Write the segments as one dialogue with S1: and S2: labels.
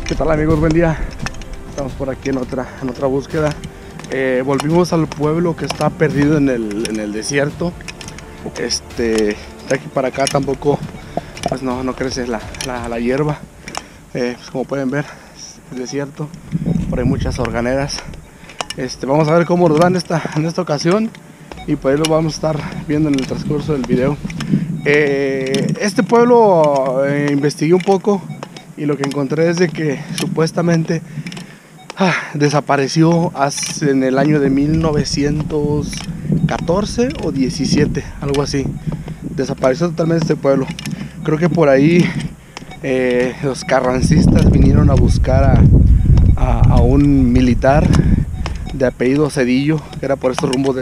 S1: ¿Qué tal, amigos? Buen día. Estamos por aquí en otra búsqueda. Volvimos al pueblo que está perdido en el desierto. De aquí para acá tampoco pues no crece la hierba. Pues como pueden ver, es desierto. Por ahí muchas organeras. Vamos a ver cómo nos va en esta ocasión. Y por ahí lo vamos a estar viendo en el transcurso del video. Este pueblo investigué un poco. Y lo que encontré es de que supuestamente desapareció en el año de 1914 o 17, algo así. Desapareció totalmente este pueblo. Creo que por ahí los carrancistas vinieron a buscar a un militar de apellido Cedillo, que era por estos rumbos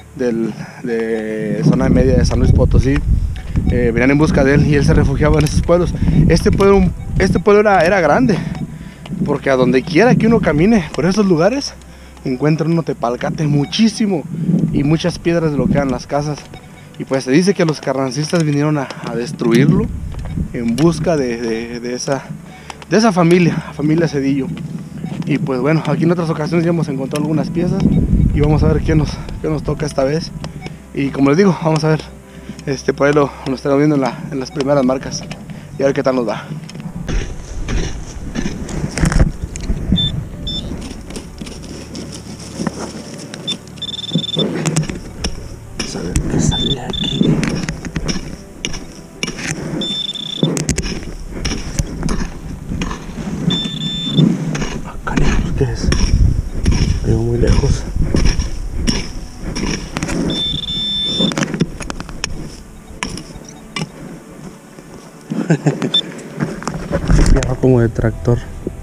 S1: de zona media de San Luis Potosí. Venían en busca de él y él se refugiaba en estos pueblos. Este pueblo era grande, porque a donde quiera que uno camine por esos lugares encuentra uno tepalcate muchísimo y muchas piedras de lo que eran las casas. Y pues se dice que los carrancistas vinieron a destruirlo en busca de esa familia Cedillo. Y pues bueno, aquí en otras ocasiones ya hemos encontrado algunas piezas y vamos a ver qué nos toca esta vez. Y como les digo, vamos a ver, por ahí lo estaremos viendo en las primeras marcas y a ver qué tal nos va. Vamos a ver qué sale aquí. Acá, ¿qué es? Veo muy lejos. Ya como de tractor.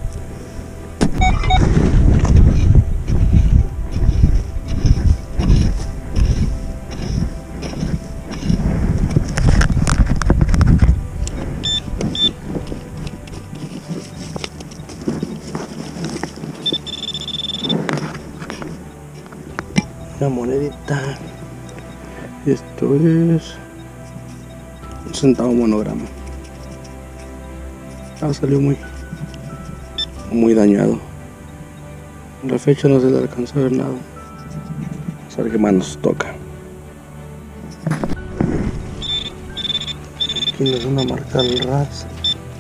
S1: Una monedita. Esto es un centavo monograma. Salió muy dañado. La fecha no se le alcanzó a ver nada. Vamos a ver qué más nos toca. Aquí nos van a marcar el RAS.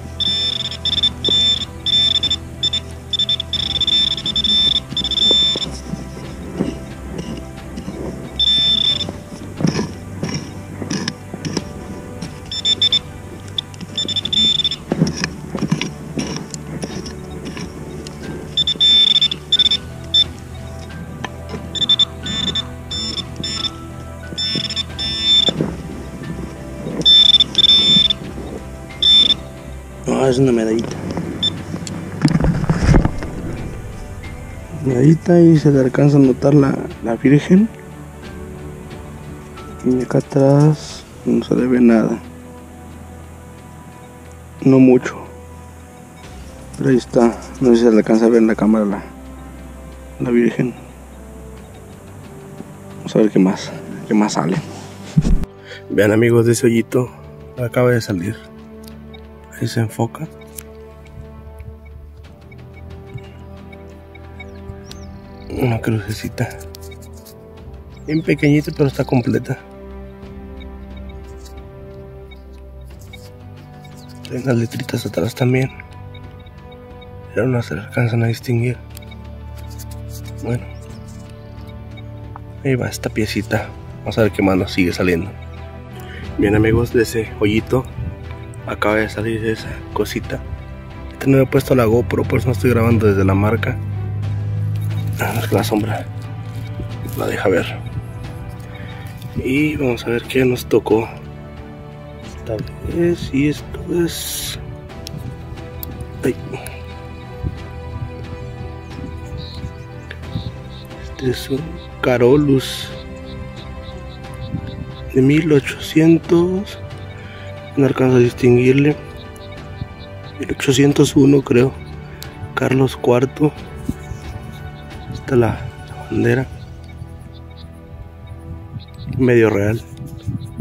S1: Es una medallita. Medallita y se le alcanza a notar la Virgen. Y acá atrás no se le ve nada. No mucho. Pero ahí está. No sé si se le alcanza a ver en la cámara la Virgen. Vamos a ver qué más sale. Vean, amigos, de ese hoyito acaba de salir. Ahí se enfoca. Una crucecita. Bien pequeñita, pero está completa. Hay unas letritas atrás también. Pero no se alcanzan a distinguir. Bueno. Ahí va esta piecita. Vamos a ver qué más nos sigue saliendo. Bien, amigos, de ese hoyito acaba de salir esa cosita. No he puesto la GoPro, por eso no estoy grabando desde la marca. La sombra la deja ver. Y vamos a ver qué nos tocó esta vez. Y esto es... Ay. Este es un Carolus de 1800. No alcanzo a distinguirle. 1801, creo. Carlos IV. Está la bandera. Medio real.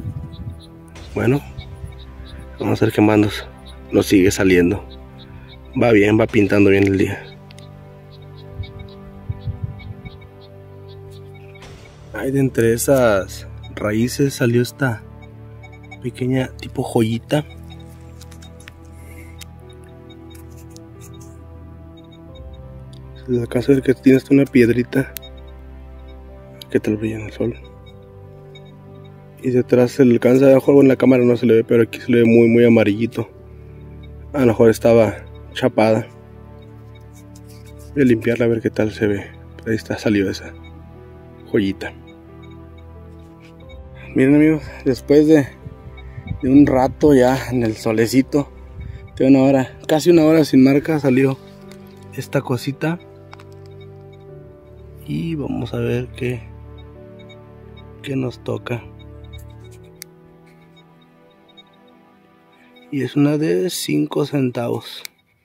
S1: Bueno, vamos a ver qué más nos sigue saliendo Va bien, va pintando bien el día. Ahí de entre esas raíces salió esta pequeña tipo joyita. Se alcanza a ver que tiene hasta una piedrita que te lo brilla en el sol. Y detrás se le alcanza, a lo mejor en la cámara no se le ve, pero aquí se le ve muy amarillito. A lo mejor estaba chapada. Voy a limpiarla a ver qué tal se ve. Ahí está, salió esa joyita. Miren amigos, después de un rato ya en el solecito, de una hora, casi una hora sin marca, salió esta cosita. Y vamos a ver qué nos toca. Y es una de 5 centavos.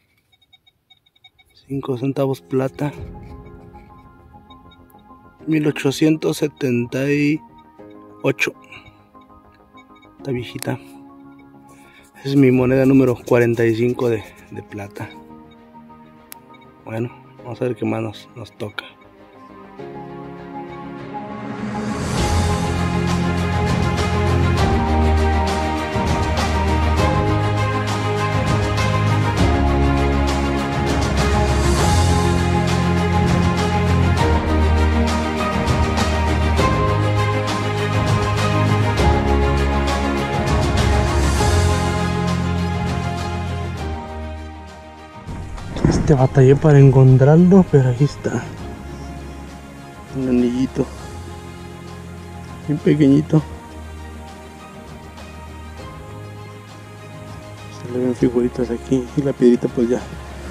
S1: 5 centavos plata. 1878. Esta viejita. Es mi moneda número 45 de plata. Bueno, vamos a ver qué más nos toca. Batallé para encontrarlo, pero aquí está. Un anillito bien pequeñito. Se le ven figuritas aquí y la piedrita pues ya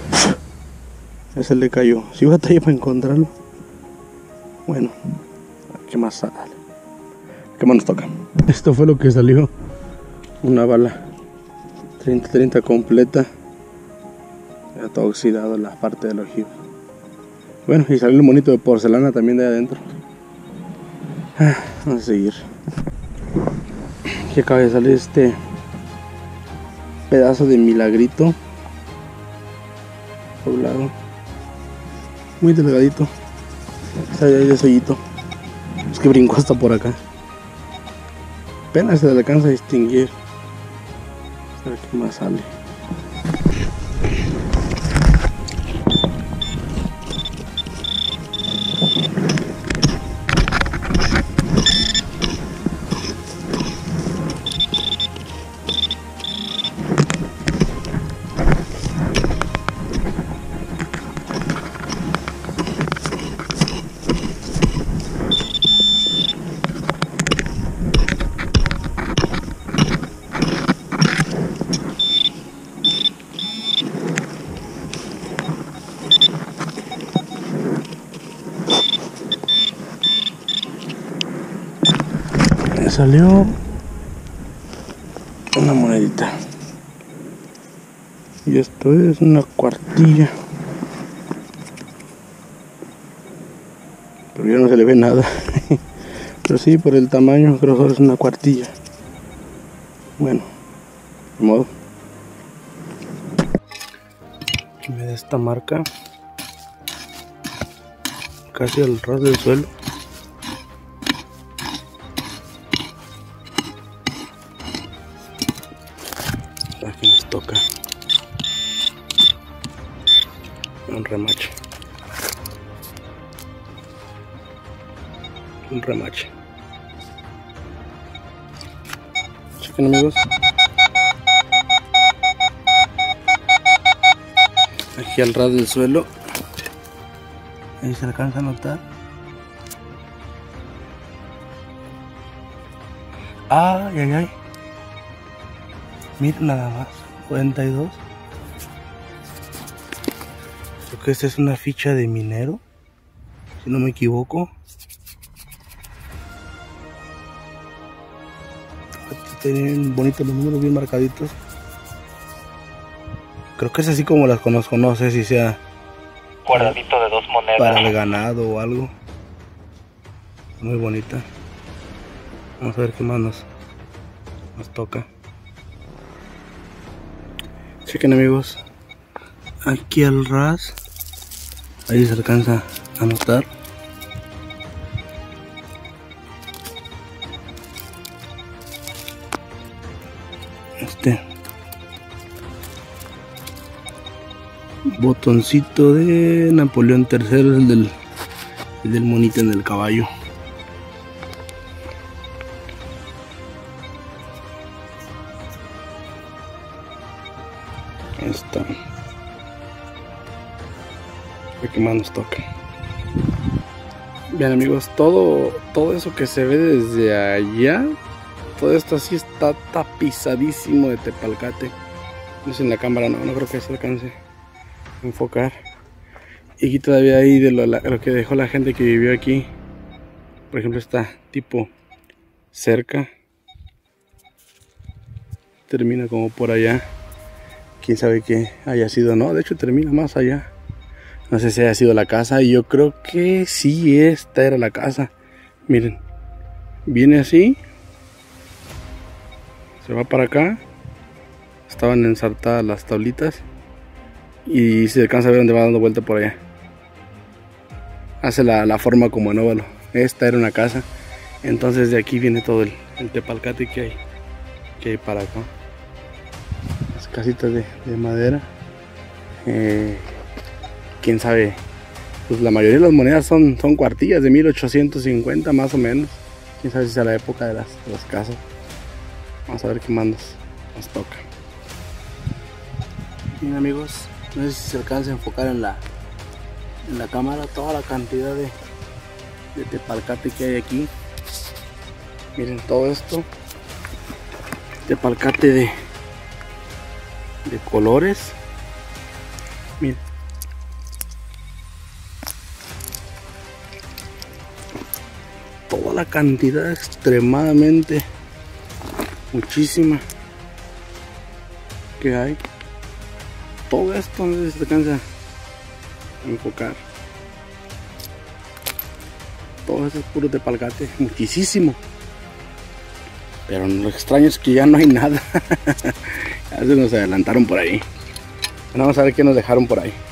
S1: se le cayó. Si batallé para encontrarlo. Bueno, ¿qué más sale? ¿Qué más nos toca? Esto fue lo que salió. Una bala 30-30 completa. Ya todo oxidado la parte del ojivo. Bueno, y salió el monito de porcelana también de adentro. Vamos a seguir. Aquí acaba de salir este pedazo de milagrito poblado. Muy delgadito. Sale ahí de sellito. Es que brincó hasta por acá. Apenas se le alcanza a distinguir. A ver qué más sale. Salió una monedita y esto es una cuartilla, pero ya no se le ve nada. Pero sí, por el tamaño creo que es una cuartilla. Bueno, de modo que me da esta marca casi al ras del suelo. Aquí nos toca un remache. Chequen amigos. Aquí al ras del suelo. Ahí se alcanza a notar. Ay. Miren nada más, 42. Creo que esta es una ficha de minero, si no me equivoco. Aquí tienen bonitos los números bien marcaditos. Creo que es así como las conozco, no sé si sea
S2: guardadito de 2 monedas
S1: para el ganado o algo. Muy bonita. Vamos a ver qué más nos toca. Chequen amigos, aquí al ras. Ahí se alcanza a notar. Botoncito de Napoleón III, el del monito en el caballo. Ahí está. ¿Qué más nos toca? Bien amigos, todo eso que se ve desde allá, todo esto así está tapizadísimo de tepalcate. No sé en la cámara, no creo que se alcance a enfocar. Y aquí todavía hay de lo que dejó la gente que vivió aquí. Por ejemplo, está tipo cerca. Termina como por allá. Quién sabe qué haya sido, no, de hecho termina más allá. No sé si haya sido la casa, y yo creo que sí, esta era la casa. Miren, viene así, se va para acá. Estaban ensartadas las tablitas y se alcanza a ver dónde va dando vuelta por allá. Hace la forma como en óvalo. Esta era una casa. Entonces de aquí viene todo el tepalcate que hay para acá. Las casitas de madera. Quién sabe, pues la mayoría de las monedas son cuartillas de 1850 más o menos. Quién sabe si es la época de las casas. Vamos a ver qué más nos toca. Bien amigos, no sé si se alcanza a enfocar en la cámara toda la cantidad de tepalcate que hay aquí. Miren todo esto, tepalcate de colores. Miren, toda la cantidad, extremadamente muchísima que hay. Todo esto no sé si se alcanza a enfocar. Todo esto es puro tepalcate, muchísimo. Pero lo extraño es que ya no hay nada. Ya se nos adelantaron por ahí. Bueno, vamos a ver qué nos dejaron por ahí.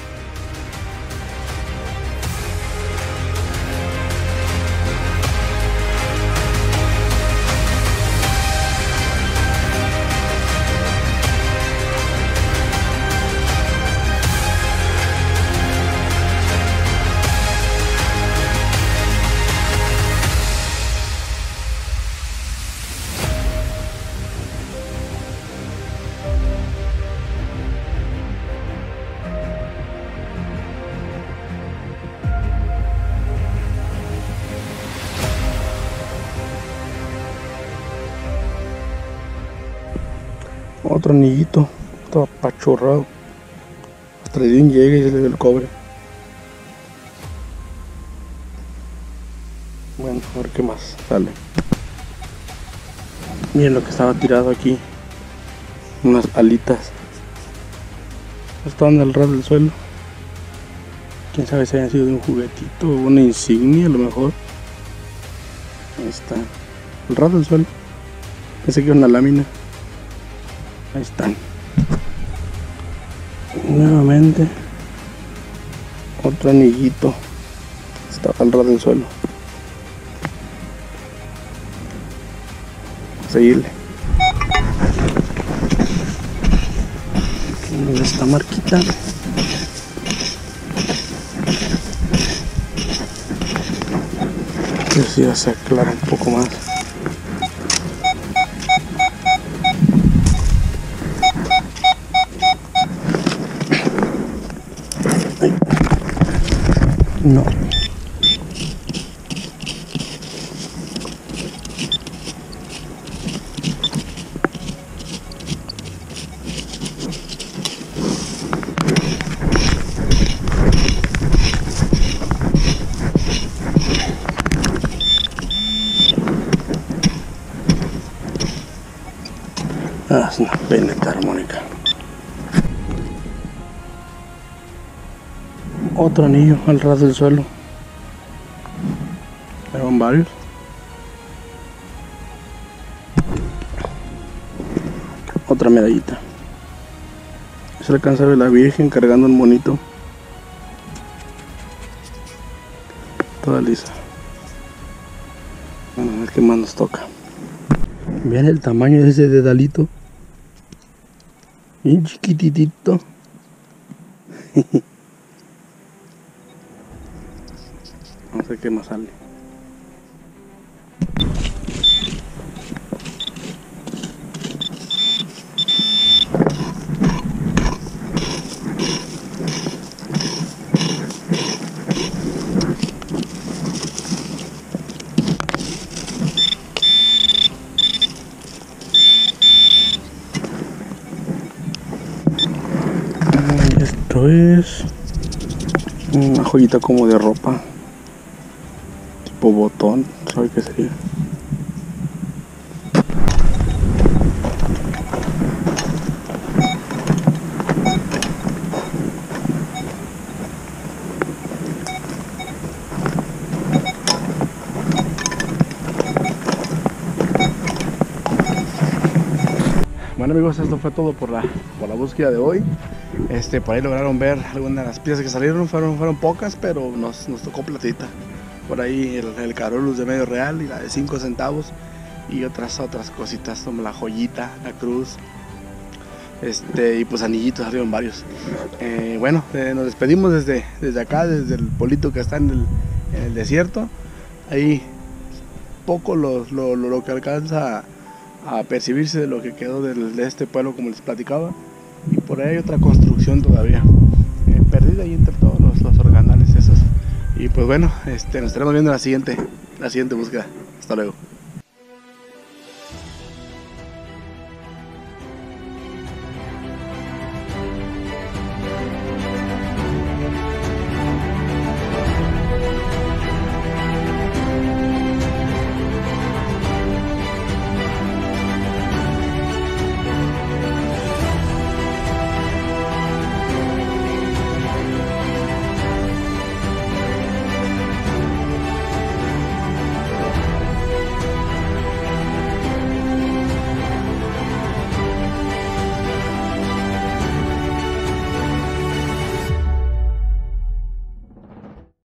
S1: Otro anillito, todo apachurrado. Hasta le dio un llegue y se le dio el cobre. Bueno, a ver qué más sale. Miren lo que estaba tirado aquí. Unas alitas. Estaban al ras del suelo. Quién sabe si hayan sido de un juguetito o una insignia a lo mejor. Ahí está. Al ras del suelo. Pensé que era una lámina. Ahí están. Nuevamente otro anillito. Está al ras del suelo. Seguirle. Mira esta marquita. Que si ya se aclara un poco más. No. Ah, es una peineta armónica. Otro anillo al ras del suelo. Ahí van varios. Otra medallita. Se alcanza a ver la Virgen cargando un monito. Toda lisa. Bueno, a ver qué más nos toca. Vean el tamaño de ese dedalito. Bien chiquititito. No sé qué más sale. Esto es una joyita como de ropa, tipo botón, ¿sabe qué sería? Bueno amigos, esto fue todo por la búsqueda de hoy. Por ahí lograron ver algunas de las piezas que salieron, fueron pocas, pero nos tocó platita. Por ahí el Carolus de medio real y la de 5 centavos y otras cositas como la joyita, la cruz, y pues anillitos, salieron varios. Bueno, nos despedimos desde acá, desde el polito que está en el desierto. Ahí poco lo que alcanza a percibirse de lo que quedó de este pueblo, como les platicaba. Y por ahí hay otra construcción todavía perdida ahí entre todos los organales esos. Y pues bueno, nos estaremos viendo en la siguiente búsqueda. Hasta luego.